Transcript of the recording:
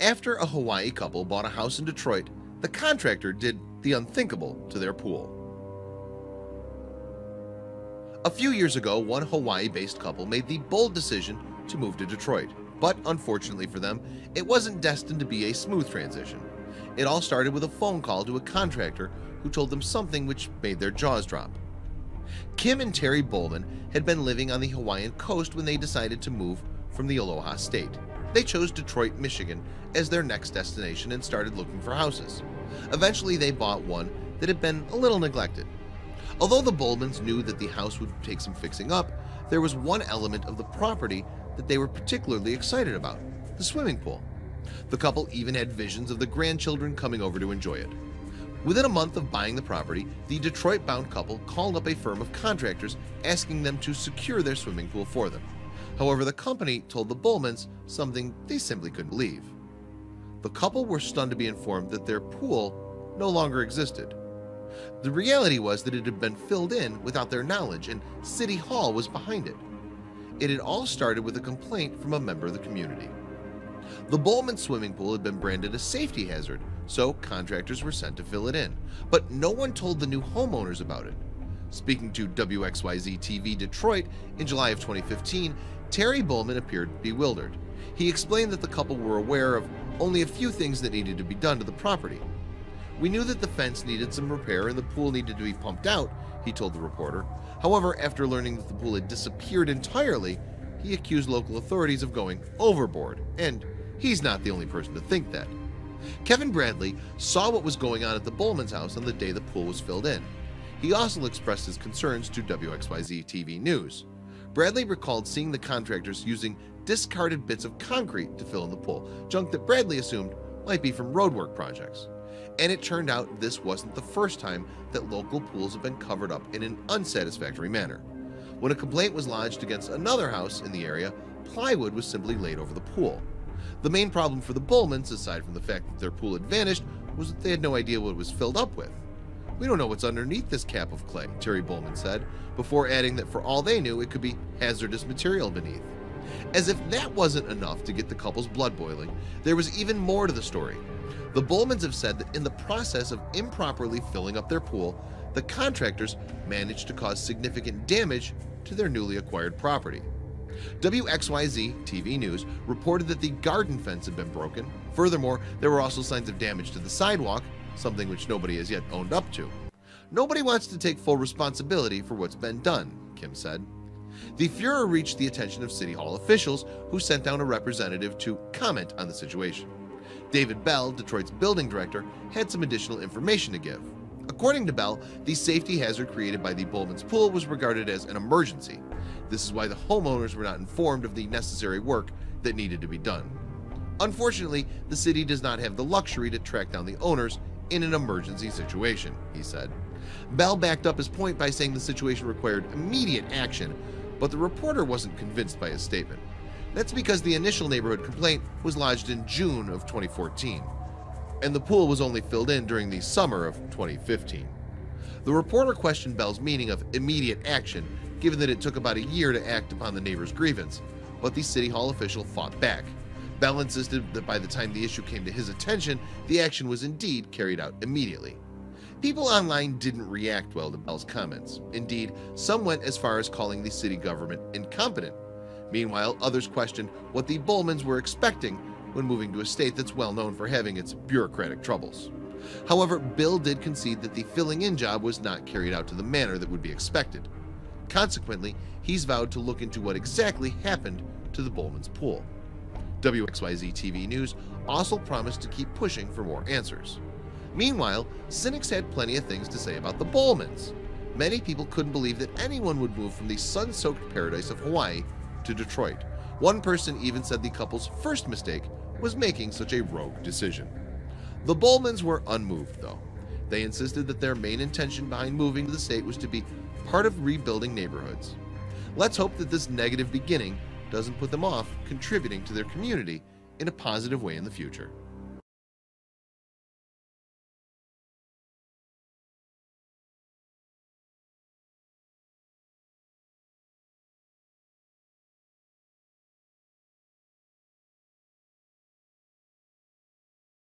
After a Hawaii couple bought a house in Detroit, the contractor did the unthinkable to their pool. A few years ago, one Hawaii-based couple made the bold decision to move to Detroit, but unfortunately for them, it wasn't destined to be a smooth transition. It all started with a phone call to a contractor who told them something which made their jaws drop. Kim and Terry Bowman had been living on the Hawaiian coast when they decided to move from the Aloha State. They chose Detroit, Michigan as their next destination and started looking for houses. Eventually, they bought one that had been a little neglected. Although the Bowmans knew that the house would take some fixing up, there was one element of the property that they were particularly excited about: the swimming pool. The couple even had visions of the grandchildren coming over to enjoy it. Within a month of buying the property, the Detroit-bound couple called up a firm of contractors asking them to secure their swimming pool for them. However, the company told the Bowmans something they simply couldn't believe. The couple were stunned to be informed that their pool no longer existed. The reality was that it had been filled in without their knowledge, and City Hall was behind it. It had all started with a complaint from a member of the community. The Bowman swimming pool had been branded a safety hazard, so contractors were sent to fill it in, but no one told the new homeowners about it. Speaking to WXYZ-TV Detroit in July of 2015, Terry Bowman appeared bewildered. He explained that the couple were aware of only a few things that needed to be done to the property. "We knew that the fence needed some repair and the pool needed to be pumped out," he told the reporter. However, after learning that the pool had disappeared entirely, he accused local authorities of going overboard, and he's not the only person to think that. Kevin Bradley saw what was going on at the Bowman's house on the day the pool was filled in. He also expressed his concerns to WXYZ-TV News. Bradley recalled seeing the contractors using discarded bits of concrete to fill in the pool, junk that Bradley assumed might be from roadwork projects. And it turned out this wasn't the first time that local pools have been covered up in an unsatisfactory manner. When a complaint was lodged against another house in the area, plywood was simply laid over the pool. The main problem for the Bowmans, aside from the fact that their pool had vanished, was that they had no idea what it was filled up with. "We don't know what's underneath this cap of clay," Terry Bowman said, before adding that for all they knew, it could be hazardous material beneath. As if that wasn't enough to get the couple's blood boiling, there was even more to the story. The Bowmans have said that in the process of improperly filling up their pool, the contractors managed to cause significant damage to their newly acquired property. WXYZ-TV News reported that the garden fence had been broken. Furthermore, there were also signs of damage to the sidewalk, something which nobody has yet owned up to. "Nobody wants to take full responsibility for what's been done," Kim said. The furor reached the attention of City Hall officials, who sent down a representative to comment on the situation. David Bell, Detroit's building director, had some additional information to give. According to Bell, the safety hazard created by the Bowman's pool was regarded as an emergency. This is why the homeowners were not informed of the necessary work that needed to be done. Unfortunately, the city does not have the luxury to track down the owners in an emergency situation, he said. Bell backed up his point by saying the situation required immediate action, but the reporter wasn't convinced by his statement. That's because the initial neighborhood complaint was lodged in June of 2014, and the pool was only filled in during the summer of 2015. The reporter questioned Bell's meaning of immediate action, given that it took about a year to act upon the neighbor's grievance, but the City Hall official fought back. Bell insisted that by the time the issue came to his attention, the action was indeed carried out immediately. People online didn't react well to Bell's comments. Indeed, some went as far as calling the city government incompetent. Meanwhile, others questioned what the Bowmans were expecting when moving to a state that's well known for having its bureaucratic troubles. However, Bill did concede that the filling-in job was not carried out to the manner that would be expected. Consequently, he's vowed to look into what exactly happened to the Bowman's pool. WXYZ-TV News also promised to keep pushing for more answers. Meanwhile, cynics had plenty of things to say about the Bowmans. Many people couldn't believe that anyone would move from the sun-soaked paradise of Hawaii to Detroit. One person even said the couple's first mistake was making such a rogue decision. The Bowmans were unmoved, though. They insisted that their main intention behind moving to the state was to be part of rebuilding neighborhoods. Let's hope that this negative beginning doesn't put them off contributing to their community in a positive way in the future.